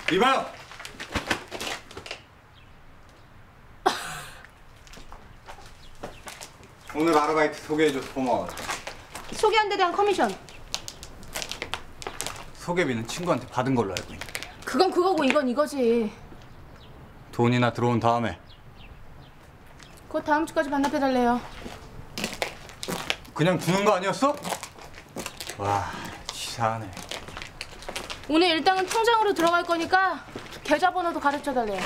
이봐요. 오늘 아르바이트 소개해줘서 고마워. 소개한 데 대한 커미션. 소개비는 친구한테 받은 걸로 알고 있는데. 그건 그거고 이건 이거지. 돈이나 들어온 다음에. 곧 다음 주까지 반납해달래요. 그냥 주는 거 아니었어? 와, 치사하네. 오늘 일당은 통장으로 들어갈 거니까 계좌번호도 가르쳐달래요.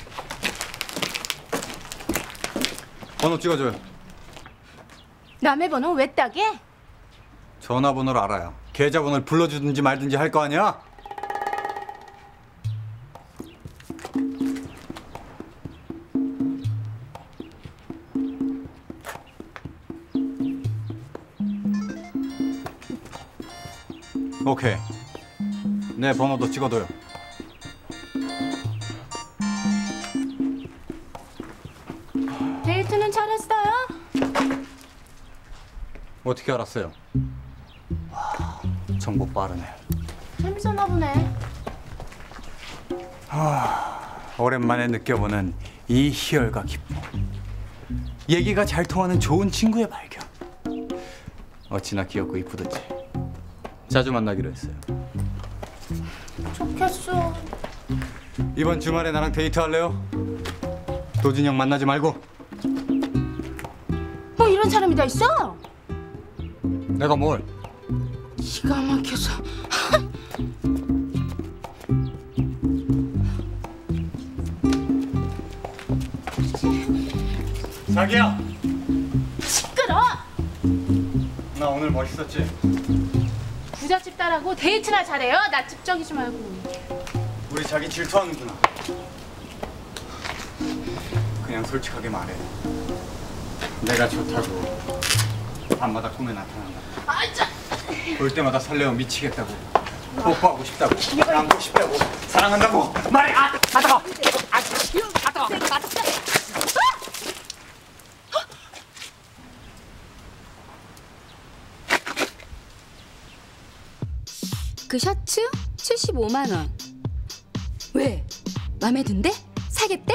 번호 찍어줘요. 남의 번호 왜 따게? 전화번호를 알아야 계좌번호를 불러주든지 말든지 할 거 아니야? 오케이. 내 번호도 찍어둬요. 데이트는 잘했어요? 어떻게 알았어요? 와, 정보 빠르네. 재밌었나 보네. 오랜만에 느껴보는 이 희열과 기쁨. 얘기가 잘 통하는 좋은 친구의 발견. 어찌나 귀엽고 이쁘든지. 자주 만나기로 했어요. 좋겠어. 이번 주말에 나랑 데이트할래요? 도진이 형 만나지 말고. 뭐 이런 사람이 다 있어? 내가 뭘? 기가 막혀서. 자기야! 시끄러! 나 오늘 멋있었지? 부잣집 딸하고 데이트나 잘해요. 나 집적이지 말고. 우리 자기 질투하는구나. 그냥 솔직하게 말해. 내가 좋다고 밤마다 꿈에 나타난다. 아, 참. 볼 때마다 설레어 미치겠다고. 뽀뽀하고 싶다고. 안고 싶다고. 사랑한다고. 말해! 뜨거워. 그 셔츠 75만 원. 왜? 맘에 든대? 사겠대?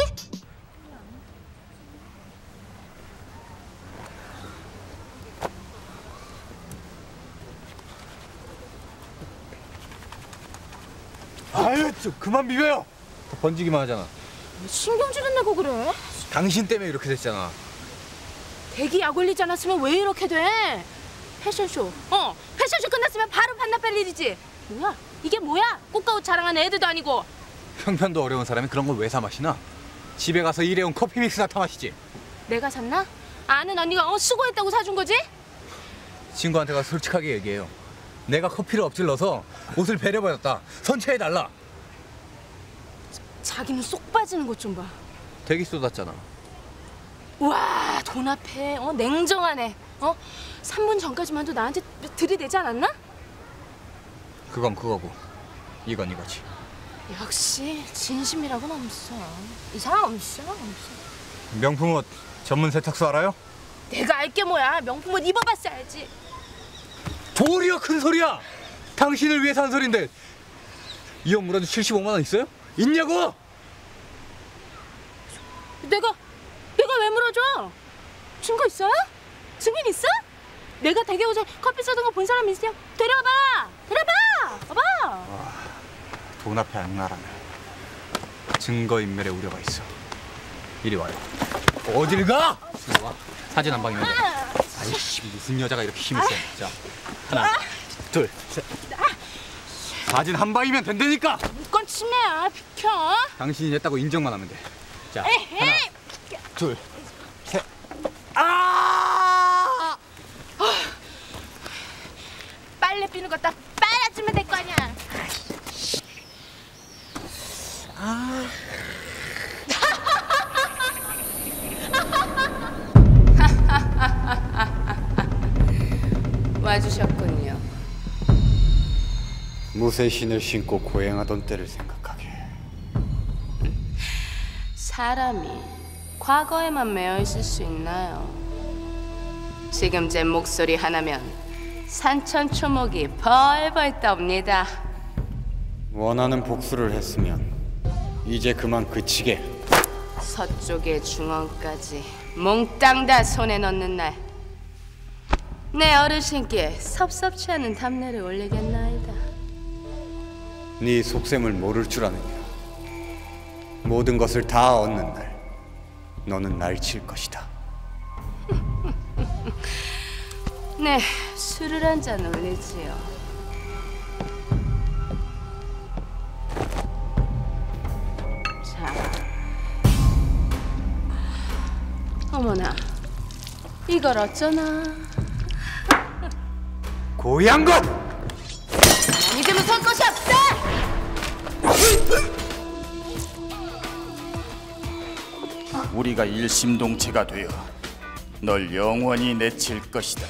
아유, 좀 그만 비벼요. 번지기만 하잖아. 신경질은 내고 그래? 당신 때문에 이렇게 됐잖아. 대기 약 올리지 않았으면 왜 이렇게 돼? 패션쇼. 패션쇼 끝났으면 바로 반납할 일이지. 뭐야? 이게 뭐야? 꽃가옷 자랑하는 애들도 아니고. 형편도 어려운 사람이 그런 걸 왜 사 마시나? 집에 가서 일해온 커피 믹스나 타 마시지. 내가 샀나? 아는 언니가 수고했다고 사준 거지? 친구한테 가서 솔직하게 얘기해요. 내가 커피를 엎질러서 옷을 배려받았다. 선체해달라. 자기는 쏙 빠지는 것 좀 봐. 대기 쏟았잖아. 와, 돈 앞에 냉정하네. 3분 전까지만도 나한테 들이대지 않았나? 그건 그거고 이건 이거지. 역시 진심이라고는 없어. 이 사람 없어. 명품 옷 전문 세탁소 알아요? 내가 알게 뭐야. 명품 옷 입어봤어 알지. 도리어 큰 소리야. 당신을 위해 산 소린데 이 옷 물어도 75만 원 있어요? 있냐고? 내가 왜 물어줘? 증거 있어요? 증인 있어? 내가 대게 옷에 커피 쏟은 거 본 사람 있어요? 데려와봐. 봐봐. 돈 앞에 안 나라면 증거인멸의 우려가 있어. 이리 와요. 어딜 가? 이리 와. 사진 한 방이면 돼. 아이씨, 무슨 여자가 이렇게 힘이 세. 자, 하나, 둘, 셋. 사진 한 방이면 된다니까. 무건 침해야. 비켜. 당신이 냈다고 인정만 하면 돼. 자, 에이. 하나, 둘, 셋. 빨래 비누 갖다 빨아주면 될 거 아니야. 와주셨군요. 무쇠 신을 신고 고행하던 때를 생각하게. 사람이 과거에만 매여 있을 수 있나요? 지금 제 목소리 하나면 산천초목이 벌벌 떱니다. 원하는 복수를 했으면 이제 그만 그치게. 서쪽의 중원까지 몽땅 다 손에 넣는 날, 내 어르신께 섭섭치 않은 답례를 올리겠나이다. 네 속셈을 모를 줄 아느냐. 모든 것을 다 얻는 날, 너는 날 칠 것이다. 네, 술을 한 잔 올리지요. 자, 어머나, 이걸 어쩌나? 고향 것! 믿으면 설 것이 없다! 우리가 일심동체가 되어 널 영원히 내칠 것이다.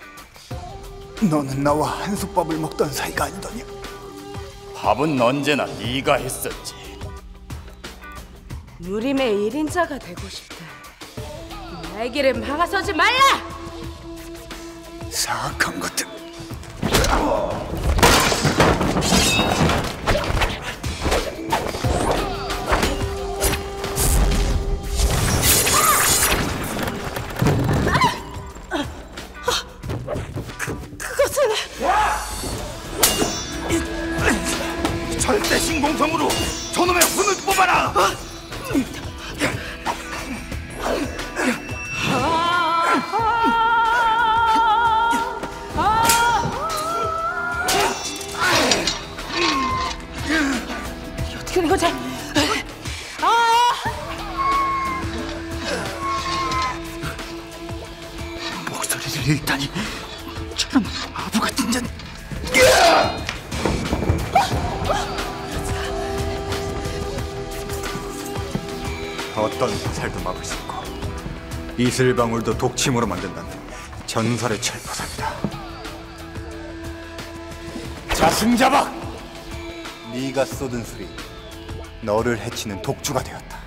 너는 나와 한솥밥을 먹던 사이가 아니더냐? 밥은 언제나 네가 했었지. 무림의 1인자가 되고 싶다. 나의 길을 막아서지 말라! 사악한 것들. 절대 신공성으로 저놈의 혼을 뽑아라! 어떻게 된 거지? 목소리를 잃다니. 저런 바보 같은 년. 어떤 화살도 막을 수 있고 이슬방울도 독침으로 만든다는 전설의 철포삽이다. 자승자박! 네가 쏟은 술이 너를 해치는 독주가 되었다.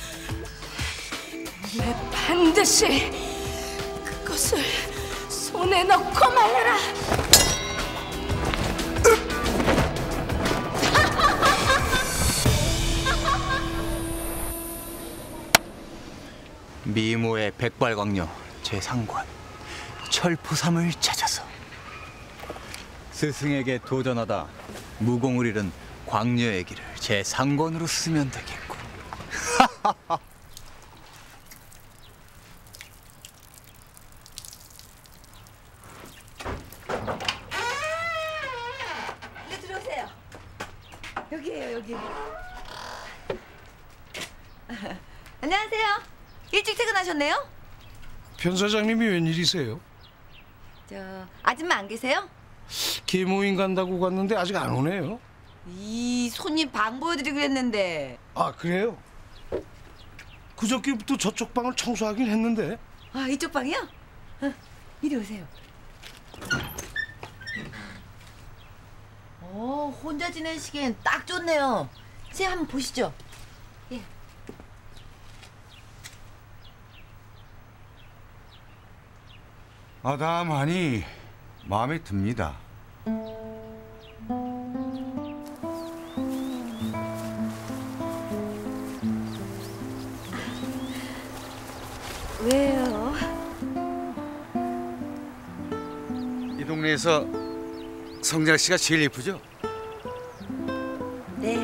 내 반드시 그것을 손에 넣고 말려라. 미모의 백발광녀 제3관 철포삼을 찾아서 스승에게 도전하다 무공을 잃은 광녀의 길을 제3권으로 쓰면 되겠군. 네, 들어오세요. 여기에요, 여기. 안녕하세요. 일찍 퇴근하셨네요? 변 사장님이 웬일이세요? 아줌마 안 계세요? 계모임 간다고 갔는데 아직 안 오네요. 이 손님 방 보여드리기로 했는데. 아 그래요? 그저께부터 저쪽 방을 청소하긴 했는데. 아, 이쪽 방이요? 이리 오세요. 혼자 지내시기엔 딱 좋네요. 제 한번 보시죠. 예. 아담하니 마음에 듭니다. 왜요? 이 동네에서 성렬 씨가 제일 예쁘죠? 네.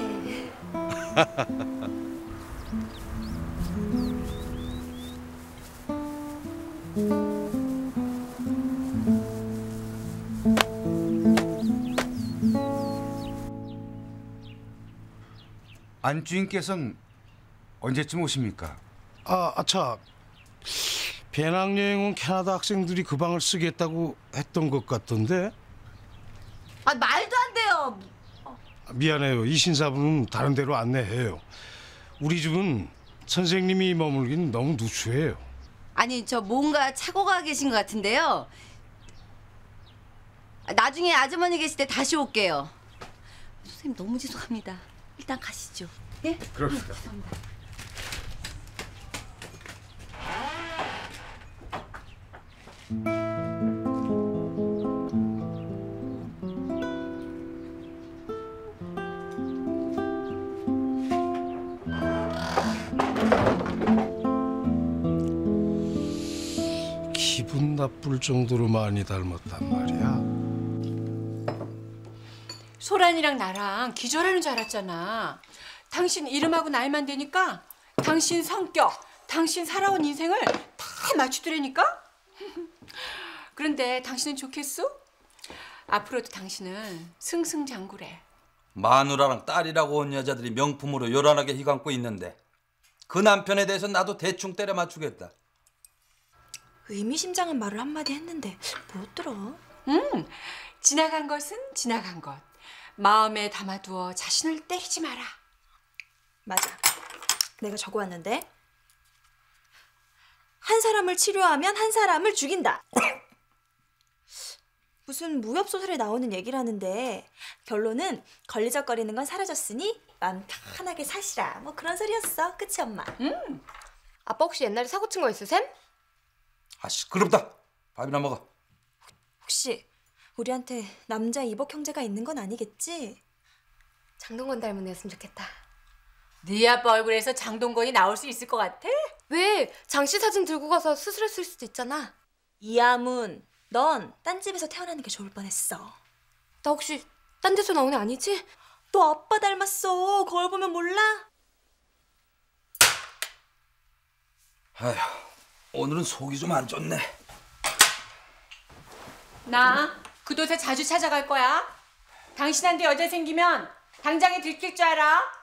안주인께서는 언제쯤 오십니까? 아차. 배낭여행 온 캐나다 학생들이 그 방을 쓰겠다고 했던 것 같던데. 아, 말도 안 돼요. 미안해요. 이 신사분은 다른 데로 안내해요. 우리 집은 선생님이 머물긴 너무 누추해요. 아니, 저 뭔가 착오가 계신 것 같은데요. 나중에 아주머니 계실 때 다시 올게요. 선생님 너무 죄송합니다. 일단 가시죠. 예? 그럽시다. 죄송합니다. 나쁠 정도로 많이 닮았단 말이야. 소란이랑 나랑 기절하는 줄 알았잖아. 당신 이름하고 나이만 되니까 당신 성격, 당신 살아온 인생을 다 맞추더라니까. 그런데 당신은 좋겠어? 앞으로도 당신은 승승장구래. 마누라랑 딸이라고 온 여자들이 명품으로 요란하게 휘감고 있는데 그 남편에 대해서 나도 대충 때려 맞추겠다. 의미심장한 말을 한마디 했는데 못 들어. 지나간 것은 지나간 것. 마음에 담아두어 자신을 때리지 마라. 맞아. 내가 적어왔는데. 한 사람을 치료하면 한 사람을 죽인다. 무슨 무협소설에 나오는 얘기라는데 결론은 걸리적거리는 건 사라졌으니 마음 편하게 사시라. 뭐 그런 소리였어. 그치 엄마? 아빠 혹시 옛날에 사고 친 거 있으셈? 아 시끄럽다. 밥이나 먹어. 혹시 우리한테 남자 이복 형제가 있는 건 아니겠지? 장동건 닮은 애였으면 좋겠다. 네 아빠 얼굴에서 장동건이 나올 수 있을 것 같아? 왜? 장씨 사진 들고 가서 수술했을 수도 있잖아. 이하문, 넌 딴 집에서 태어나는 게 좋을 뻔했어. 나 혹시 딴 데서 나온 애 아니지? 너 아빠 닮았어. 거울 보면 몰라? 아휴, 오늘은 속이 좀 안 좋네. 나 그 도세 자주 찾아갈 거야. 당신한테 여자 생기면 당장에 들킬 줄 알아.